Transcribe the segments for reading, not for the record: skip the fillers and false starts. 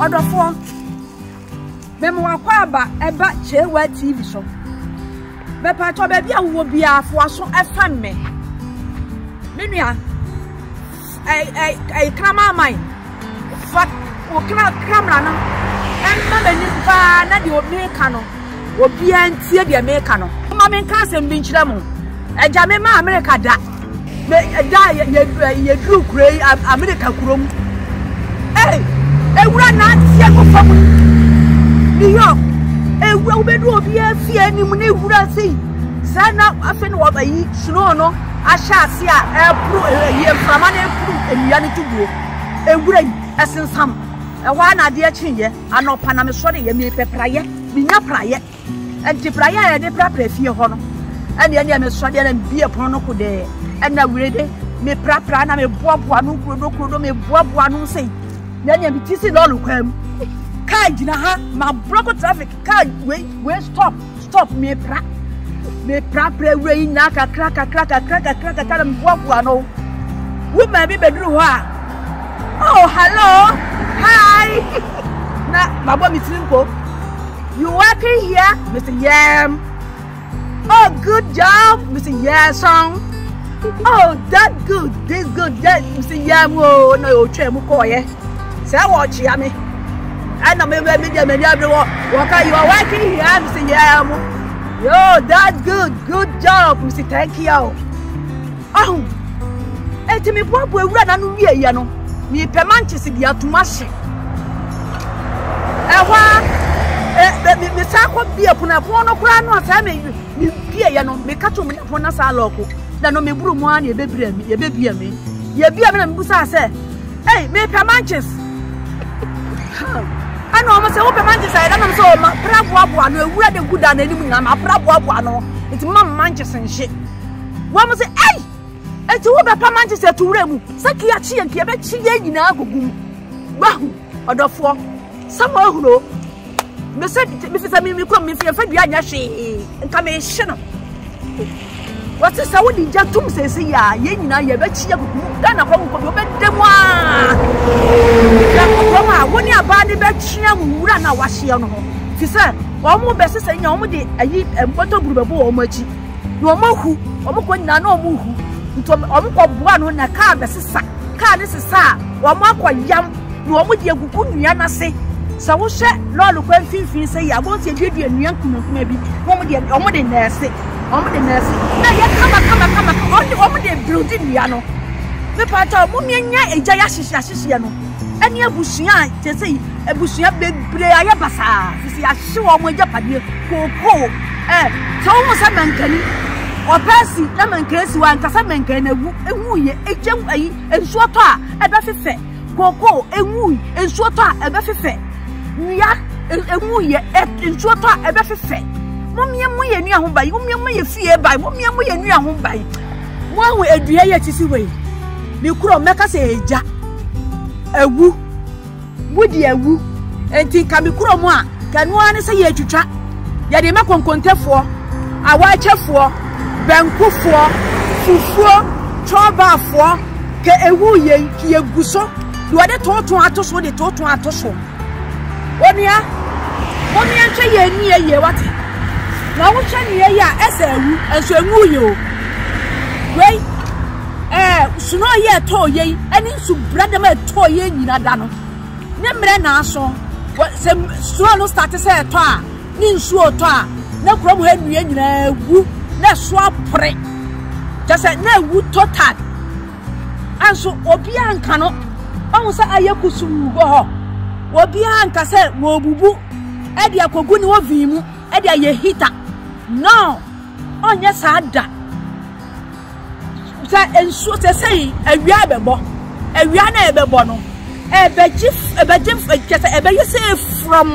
Odofo Memo Aquaba eba chewa TV show. Me pato baby a wo bia afo so efa me. Menua krama mai. Fa o camera no. Emma beni fa na de obi ka no. Obi antie de me ka no. Ma men ka sem bi nkyira mu. Eja me ma America da. Me da ye dru kure America kurom. Ewura na tie ko fam. New York. Ewu be do obi afie anim na ewura sei. Sana afi no obayi snow no ahya ase a epro ye mframa na epro enua ne tubuo. Ewura yi esensam. Ewa na de akinye anopa na me so de ye me pepraye. Binya praye. Enti praye ya de prapra fie ho no. Ene me so de na bie pon no ko de. Ena wirede me prapra na me boaboa no krodo me boaboa no sei. Ene me tisi lolu kwam. Car jina ha ma block traffic car we stop me pra we na kakra me boaboa no. Woman be bedru ho a. Oh hello. Hi. Na babo mi tinko. You working here, Mr. Yam? Oh, good job, Mr. Yasong. Oh, that good, this good, that Mr. Yam. Oh, no, you try mukoye. Say watch ya me. I know maybe everyone. You are working here, Mr. Yam. Yo, that good job, Mr. Thank you. Oh, and to me, what we run on here, you know. Me pemanches in the automatic. Me sako bia puna pono kura no asame me bia ye no me kato me pona sa loko na no me buru mu an ye bebia me na me busa se me pemanches ano o se wo pemanches ai na me so ma praboa no ewura de guda na nim na ma praboa no enti ma manches nhye wo mo se enti wo be pemanches etuwura mu sakia chi ye nke be chi ye nyina agogum ba odofo sama huro me said me come me fe dua nya hwe nka me hye no what is how di jatum sese ya ye nyina ye be chi agugu da na kwa ko be demu a ya ko ma woni aba de be chi amura na wa hye no ho ti se o mo be sese nya o mo de ayi empoto burubebo o mo achi no mo hu o mo ko nyina na o mo hu nto o mo ko bua no na ka be sesa ka ne sesa o mo akoyam no o mo de agugu nua na se sa wo hye lolu kwa finfin se ya bo se dwedwe nua kuma bi o mo de nurse na ye kama o mo de building nua no me pata mo mianya eja ya hyehyehye no eni abusua te se abusua bebre aye basa sisi ya hye wo mo eja pade koko so mo sa mankani o pesi na mankesi wa nkasa mankani na ewu ye ejam ayi ensuo to a ebe fefe koko ewu ensuo to a ebe fefe Nia emu ye ensuo to a ebe fefe momie mu ye nua ho bai momie mu ye fie bai momie mu ye nua ho bai mo ahu edua ye tisi wei me kuro meka se eja ewu wudi ewu enti ka me kuro mu a kanu ane se ye twitwa ye de makonkontefo awachefo benkufo fufuo chobafo ke ewu ye guso do de toton atoso de toton atoso Onia nche ye ni ye wate na wo che ni ye a ese ewu enso enwu ye o wei suno ye to ye ani su brada ma to ye nyina da no ne mre na aso se suno no start se to a ni nsu o to a na krom ha nua nyina ewu na so apre just na ewu total anso obi anka no on sa ayekusu go ho obi anka se wo bubu e dia kogu ni wo vimu e dia ye hita no onye sa da sa ensu se sei awia bebo awia na ebebo no ebejif kese ebeyese from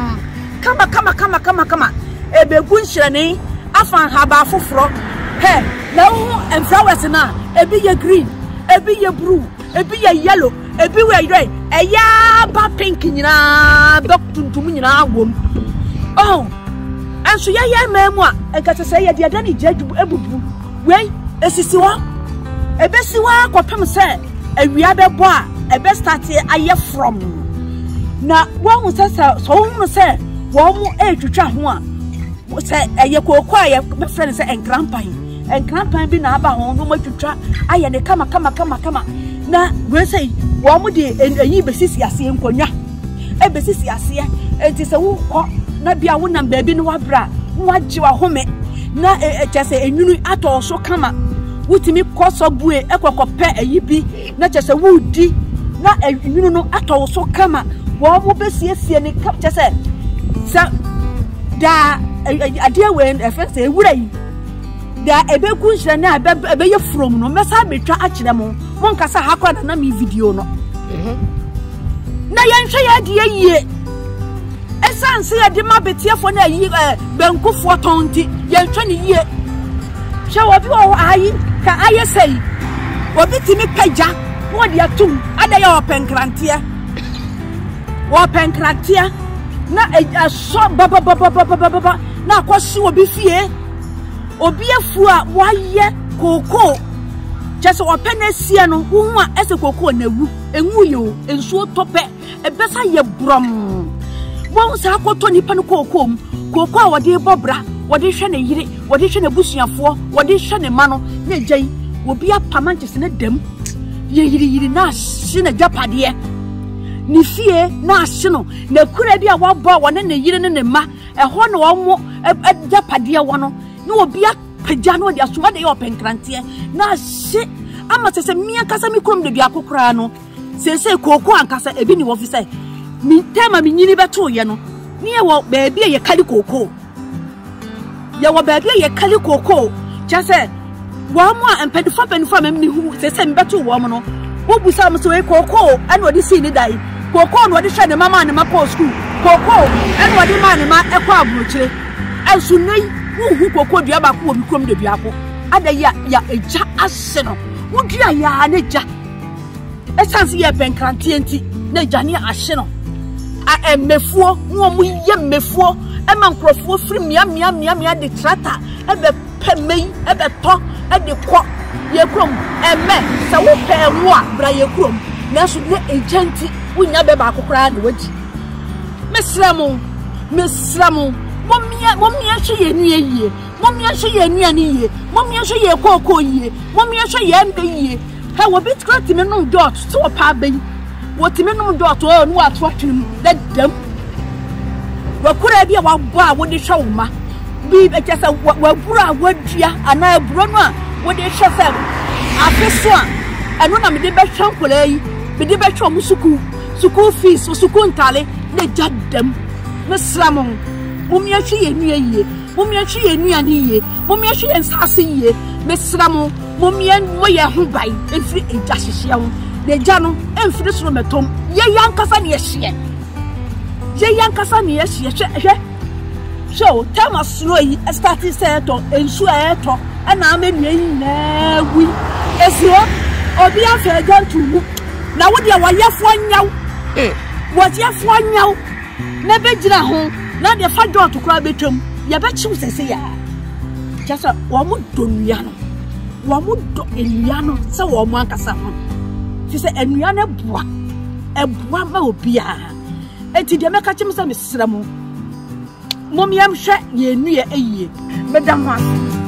kama ebegu nhyirane afan haba foforo he na wo flowers na ebi ye green ebi ye blue ebi ye yellow ebi we red eya ba pink nyina doktuntum nyina agwom oh anso ya memu a enkata se ye de dani jaju ebubu we esisi wo ebesi wa kwapem se awia bebo a ebe start aye from na wo sasa so wo se wo mu etwetwa ho a se eye kokwa ye be friend se enkrampan bi na aba ho no matwetwa aye ne kama na we say wo mu de eyi besisi ase enkonwa e besisi ase enti se wo kɔ na bia wo nam baabi no wabra waji wa home na chese enwunu ato so kama wutimi koso bue ekokope eyi bi na chese wudi na enwunu no ato so kama wo mo besiesie ni chese sa da adia we efense ewura yi da ebeku nhire na ebe ye from no mesa betwa akire mo monkasa hakwa na mi video no na yenhwe ya de yie esanse ya de mabetiefo na yi benkufo tonti yenhwe ni yie hwe obi wo ayi ka aye sei obi timi pagya wo de atum ada ya openkrantia na so baba na akosi obi fie obi afu a waye koko chese opena sie no wo a ese koko na wu enwu yo ensuo tope ebesa ye brom wo sa akoto nipa no koko a wode bobra wode hwe ne yire wode hwe ne busuafo wode hwe ne ma no na gyan obi apamanchese ne dam ye yiri na hye na japade ni fie na hye no na kura bi a wabo wone ne yire ne ma eho na wo mo japade wo no na obi apagya no de asoma de openkrantie na hye ama sese mia kasa mi krom de bi akokra no sese koko ankasa ebi ni wo fi sai mi tema mi nyini beto ye no ni e wo baabi ye kali koko ye wo baabi ye kali koko chase wo mo a empedifa me hu sese mbeto wo mo no wo busa mo so e koko ana odi si ni dai koko no odi hwe ne mama ne mako school koko ana odi ma ne ma ekwa abrochire ensu nei hu koko dua ba ko obi krom de dua ko ada ya eja ase no wo dua ya na eja esansi ye penkrantie nti na eja ne ahye no a emefuo wo mu ye mefuo e ma nkrofo firi mia de trata e be pemei e be to e de kɔ ye krom eme sa wo pe wo a bra ye krom na so ne ejanti wonya be ba akokra na waji mesramu momia hwe ye ni yie momia hwe ye ni ani yie momia hwe ye koko yie momia hwe ye mbe yie ha wo bitkra timi no dot so pa ben wo timi no dot o no ato atwem dadam wo kura bi a wo bo a wo de hwe wo ma bi be kesa wo bura wadua ana buro no a wo de hwe fa afeso a eno na me de be hwe nkola yi me de be hwe mo suku fees suku ntale na jadam mesramu momia hwe ye ni yie momia hwe ye ni ani yie momia hwe ye nsase yie mesramu momia mo ye ho bai enfiri eja hyehye wo de ja no enfiri soro metom ye yankasa ne ye hwe so tell us slowly starting set to ensure eto na amenu yi na wi esio obi afa gantu na wo de wayefo anyaw wayefo anyaw na begyina ho na de fa dot kura betwam ye be chiw sese ya jasa wo mu donua no wo mu do enua no se wo mu ankasa ho ti se enua na eboa ma obi a enti de meka chim se mesra mu momiam hwe ye nue eyie medam ho